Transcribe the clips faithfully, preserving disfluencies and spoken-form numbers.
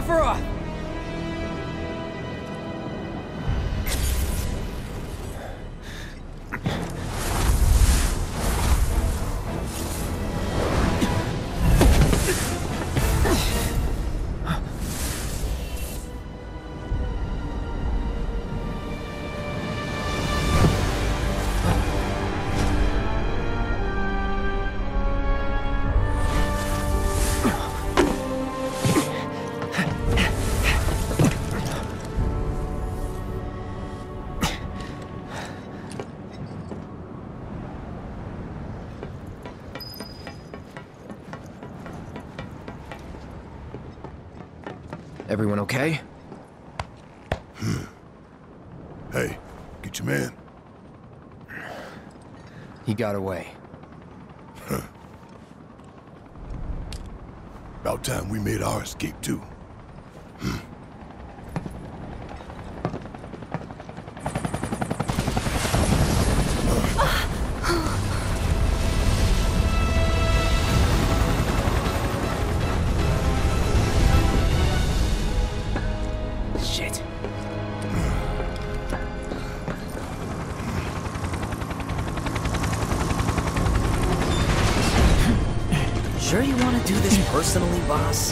Sephiroth! Everyone okay? Hmm. Hey, get your man. He got away. Huh. About time we made our escape, too. Hmm. Shit. Sure you want to do this personally, boss?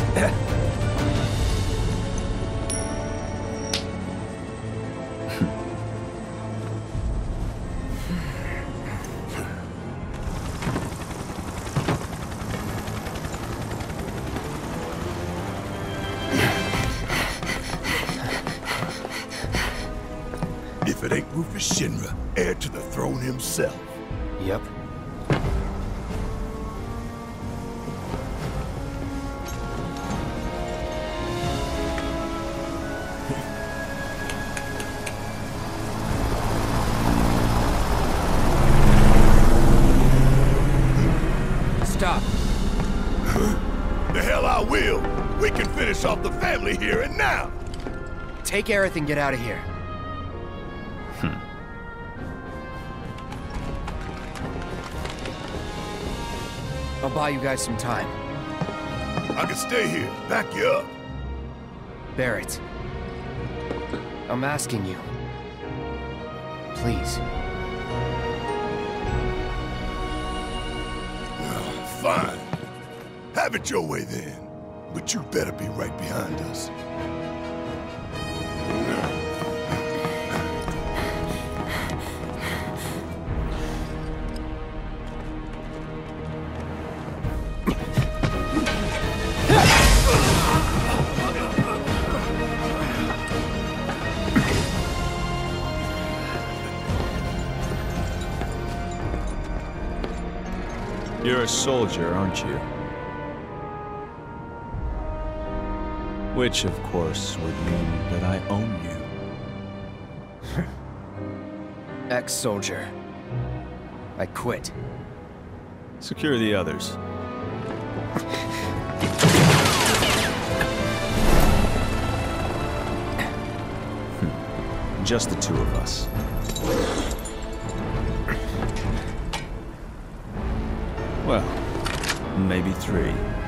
If it ain't Rufus Shinra, heir to the throne himself. Yep. Stop. The hell I will! We can finish off the family here and now! Take Aerith and get out of here. I'll buy you guys some time. I can stay here, back you up. Barrett. I'm asking you. Please. Oh, fine. Have it your way then. But you better be right behind us. You're a soldier, aren't you? Which, of course, would mean that I own you. Ex-soldier. I quit. Secure the others. Just the two of us. Well, maybe three.